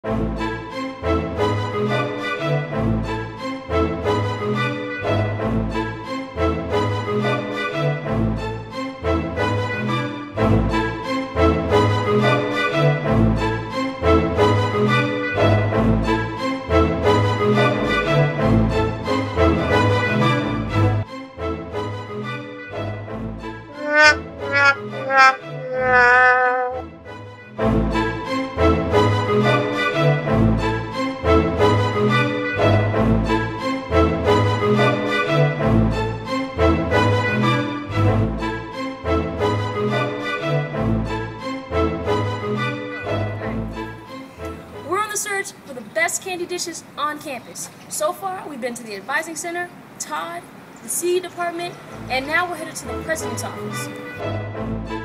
We're on the search for the best candy dishes on campus. So far, we've been to the advising center, Todd, the CE department, and now we're headed to the president's office.